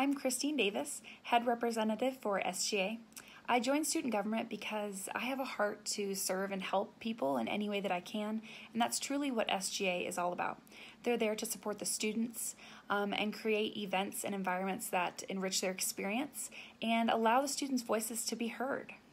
I'm Christine Davis, Head Representative for SGA. I joined student government because I have a heart to serve and help people in any way that I can, and that's truly what SGA is all about. They're there to support the students and create events and environments that enrich their experience and allow the students' voices to be heard.